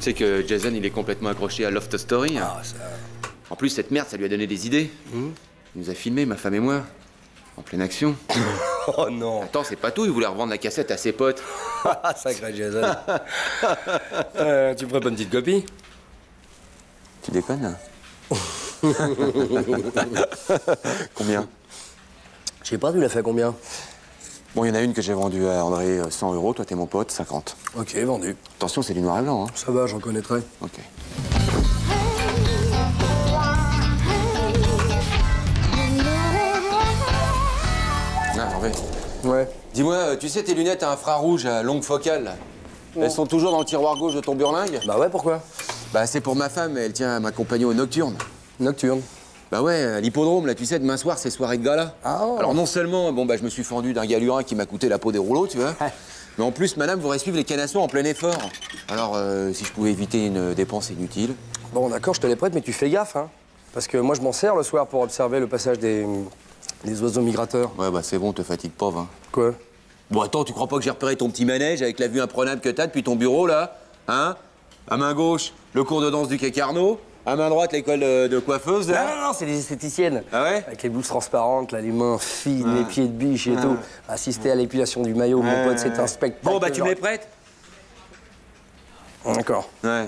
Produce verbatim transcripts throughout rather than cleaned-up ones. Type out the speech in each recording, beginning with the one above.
Tu sais que Jason, il est complètement accroché à Loft Story. Hein. Ah, ça... En plus, cette merde, ça lui a donné des idées. Mmh. Il nous a filmé, ma femme et moi, en pleine action. Oh non. Attends, c'est pas tout, il voulait revendre la cassette à ses potes. Sacré Jason. euh, tu ferais pas une petite copie? Tu déconnes? Combien? Je sais pas, tu l'as fait à combien? Bon, il y en a une que j'ai vendue à André, cent euros. Toi, t'es mon pote, cinquante. Ok, vendu. Attention, c'est du noir et blanc, hein. Ça va, j'en connaîtrai. Ok. Ah, Hervé. Ouais. Dis-moi, tu sais tes lunettes à infrarouge à longue focale, là, elles sont toujours dans le tiroir gauche de ton burlingue? Bah ouais, pourquoi? Bah c'est pour ma femme, elle tient à m'accompagner au nocturne. Nocturne. Bah ouais, à l'hippodrome, là, tu sais, demain soir, c'est soirée de gala. Ah oh. Alors non seulement, bon bah je me suis fendu d'un galurin qui m'a coûté la peau des rouleaux, tu vois, mais en plus, madame voudrait suivre les canassons en plein effort. Alors, euh, si je pouvais éviter une dépense inutile... Bon, d'accord, je te les prête, mais tu fais gaffe, hein. Parce que moi, je m'en sers le soir pour observer le passage des, des oiseaux migrateurs. Ouais, bah c'est bon, te fatigue pas, hein. Quoi? Bon, attends, tu crois pas que j'ai repéré ton petit manège avec la vue imprenable que t'as depuis ton bureau, là? Hein? À main gauche, le cours de danse du Quai Carnot. À main droite, l'école de, de coiffeuse, là. Non, non, non, c'est des esthéticiennes. Ah ouais? Avec les blouses transparentes, là, les mains fines, Ah. les pieds de biche et Ah. tout. Assister à l'épilation du maillot, Ah. mon pote, c'est un spectacle. Bon, bah tu me les prêtes? D'accord. Ouais.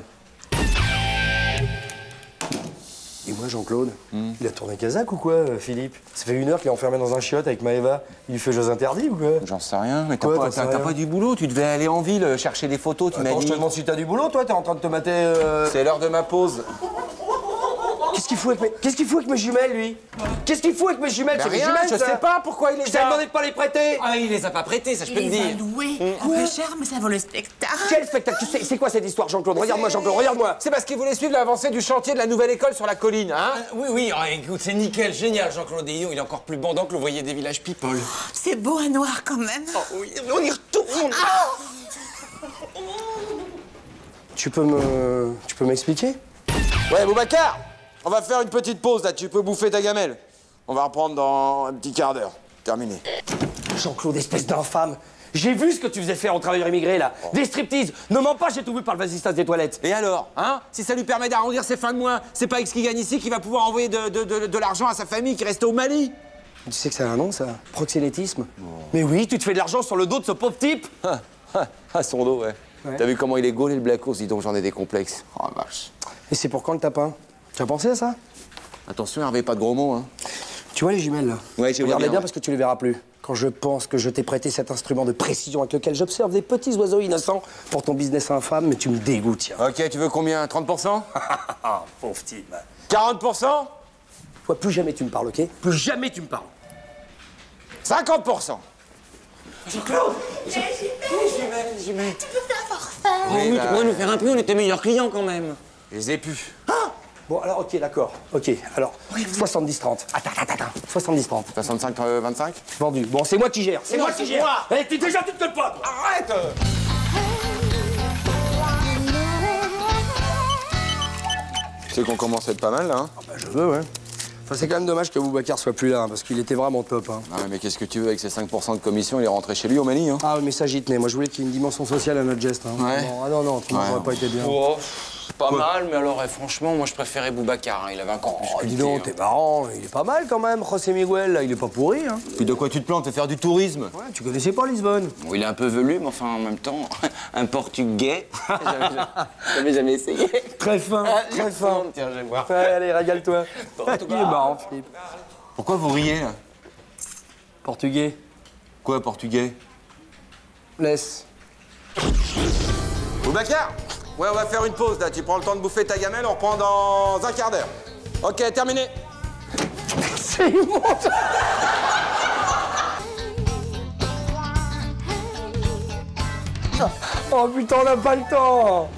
Et moi, Jean-Claude, mm. il a tourné Kazakh ou quoi, euh, Philippe? Ça fait une heure qu'il est enfermé dans un chiotte avec Maëva. Il lui fait jeux interdits ou quoi? J'en sais rien, mais t'as Quoi, pas, t'en sais t'as- t'as rien pas du boulot, tu devais aller en ville euh, chercher des photos, tu m'as Attends, dit. je te demande si t'as du boulot, toi? T'es en train de te mater... Euh... C'est l'heure de ma pause. Qu'est-ce qu'il fout avec mes... Qu'est-ce qu'il fout avec mes jumelles, lui? Qu'est-ce qu'il fout avec mes jumelles? C'est mes rien, jumelles, je ça. sais pas pourquoi il les Je t'ai a. demandé de pas les prêter. Ah, il les a pas prêtés, ça je peux te Il les a dire. loués. Un peu cher, mais ça vaut le spectacle. Quel spectacle? Tu sais, c'est quoi cette histoire, Jean-Claude? Regarde-moi, Jean-Claude, regarde-moi. C'est parce qu'il voulait suivre l'avancée du chantier de la nouvelle école sur la colline, hein? Euh, oui, oui, ah, écoute, c'est nickel, génial, Jean-Claude Déon. Il est encore plus bandant que l'ouvrier des villages People. C'est beau à noir quand même. Oh oui, on y retourne. Tu peux me... Tu peux m'expliquer? Ouais, Boubacar, on va faire une petite pause, là, tu peux bouffer ta gamelle. On va reprendre dans un petit quart d'heure. Terminé. Jean-Claude, espèce d'infâme. J'ai vu ce que tu faisais faire aux travailleurs immigrés, là. Des striptease. Ne mens pas, j'ai tout vu par le vasistas des toilettes. Et alors, hein? Si ça lui permet d'arrondir ses fins de mois, c'est pas avec ce qu'il gagne ici qu'il va pouvoir envoyer de, de, de, de l'argent à sa famille qui reste au Mali. Tu sais que ça a un nom, ça? Proxénétisme. Mais oui, tu te fais de l'argent sur le dos de ce pauvre type. Ah, ah, ah, son dos, ouais. Ouais. T'as vu comment il est gaulé, le Blacos? Dis donc, j'en ai des complexes. Oh, vache. Et c'est pour quand le tapin? Tu as pensé à ça? Attention, Hervé, pas de gros mots, hein. Tu vois les jumelles, là? Ouais, je vois Regarde-les bien, bien ouais. parce que tu les verras plus. Quand je pense que je t'ai prêté cet instrument de précision avec lequel j'observe des petits oiseaux innocents pour ton business infâme, mais tu me dégoûtes, tiens. Ok, tu veux combien? trente pour cent? Ah, pauvre type. quarante pour cent? Toi, plus jamais tu me parles, ok? Plus jamais tu me parles. cinquante pour cent? Jean-Claude! Les jumelles, Les jumelles. tu peux faire forfait. Oh oui, tu pourrais nous faire un peu, on était meilleurs clients quand même. Je les ai pu. Bon, alors, ok, d'accord. Ok, alors, soixante-dix trente. Attends, attends, attends. soixante-dix trente. soixante-cinq vingt-cinq? Vendu. Bon, c'est moi qui gère. C'est moi qui gère. Eh, t'es déjà toute que pas. Arrête! Tu sais qu'on commence à être pas mal, là, hein? Bah, je veux, ouais. Enfin, c'est quand même dommage que Boubacar soit plus là, hein, parce qu'il était vraiment top, hein. Ah ouais, mais qu'est-ce que tu veux avec ses cinq pour cent de commission, il est rentré chez lui au Mali, hein? Ah, mais ça, j'y tenais. Moi, je voulais qu'il y ait une dimension sociale à notre geste, hein. Ouais. Non, ah non, non, autrement, ça Ouais. aurait pas été bien. Oh, pas mal, mais alors, eh, franchement, moi je préférais Boubacar, hein, il avait encore plus Oh, sculpté, dis donc, hein. t'es marrant. Il est pas mal, quand même, José Miguel, là. Il est pas pourri, hein. Puis de quoi tu te plantes? De faire du tourisme? Ouais, tu connaissais pas Lisbonne. Bon, il est un peu velu, mais enfin, en même temps, un portugais, j'avais j'avais jamais essayé. Très fin, très fin. Tiens, je vais voir. Ouais, allez, régale-toi. Il est marrant, Philippe. Pourquoi vous riez, là? Portugais. Quoi, portugais? Laisse. Boubacar? Ouais, on va faire une pause, là. Tu prends le temps de bouffer ta gamelle, on reprend dans un quart d'heure. Ok, terminé. C'est immonde. Oh putain, on n'a pas le temps.